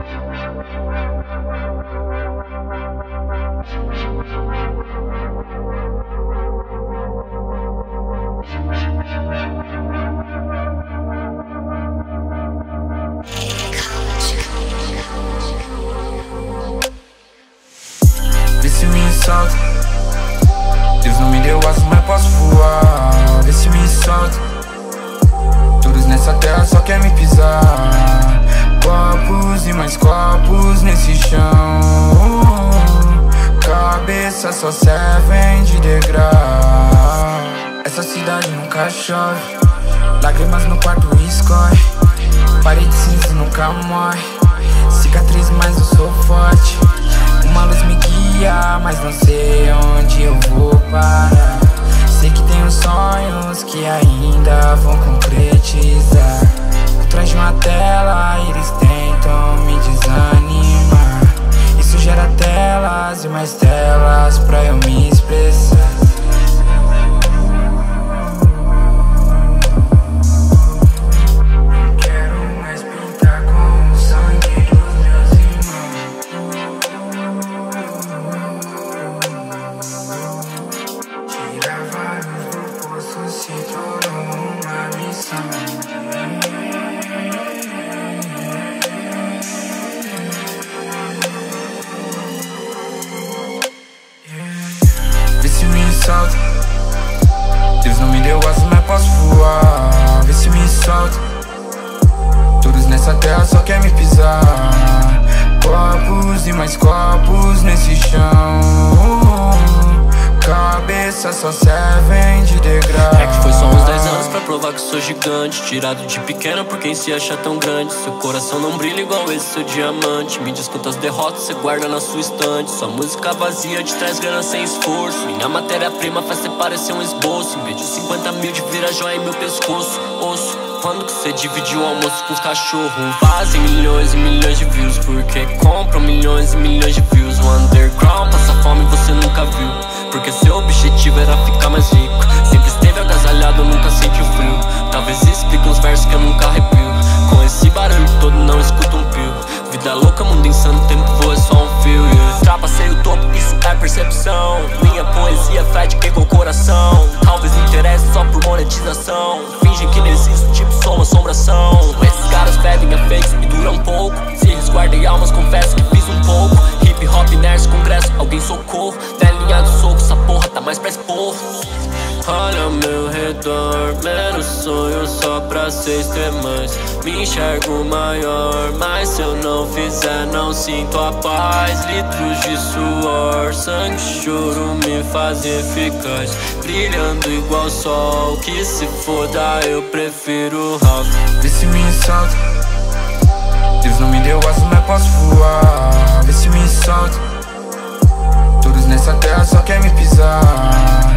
Vê se me solta. Deus não me deu asas, mas posso voar. Vê se me solta. Todos nessa terra só quer me pisar. Copos e mais copos nesse chão. Cabeça só servem de degrau. Essa cidade nunca chove. Lágrimas no quarto escorre. Parede cinza nunca morre. Cicatriz, mas eu sou forte. Uma luz me guia, mas não sei onde eu vou parar. Sei que tenho sonhos que ainda vão concretizar. Por trás de uma tela eles tentam me desanimar. Isso gera telas e mais telas pra eu me expressar. Se tornou uma missão. Vê se me solta. Deus não me deu asas, mas posso voar. Vê se me solta. Todos nessa terra só quer me pisar. Copos e mais copos nesse chão. Cabeça só servem de degrau. É que foi só uns 10 anos pra provar que sou gigante. Tirado de pequeno por quem se acha tão grande. Seu coração não brilha igual esse seu diamante. Me diz quantas derrotas você guarda na sua estante. Sua música vazia te traz grana sem esforço. Minha matéria-prima faz você parecer um esboço. Em vez de 50 mil de vira joia em meu pescoço. Osso, quando que você dividiu o almoço com os cachorros? Fazem milhões e milhões de views porque compram milhões e milhões de views. O underground passa fome e você nunca viu. Porque seu objetivo era ficar mais rico. Sempre esteve agasalhado, nunca sentiu frio. Talvez explique uns versos que eu nunca arrepio. Com esse barulho todo não escuto um pio. Vida louca, mundo insano, tempo voa, é só um fio, yeah. Ultrapassei o topo, isso é percepção. Minha poesia fede quem com o coração. Talvez interesse só por monetização. Fingem que não existo, tipo sou uma assombração. Esses caras pedem a fakes e duram um pouco. Se resguardem almas, confesso que fiz um pouco. Hip hop, nerds, congresso, alguém socorro. Velhinha do soco, essa porra tá mais pra expor. Olha ao meu redor, menos sonhos só pra cês ter mais. Me enxergo maior, mas se eu não fizer não sinto a paz. Litros de suor, sangue, choro me faz eficaz. Brilhando igual sol, que se foda eu prefiro rock. Vê se me solta. Deus não me deu asas, mas posso voar. Vê se me solta. Todos nessa terra só quer me pisar.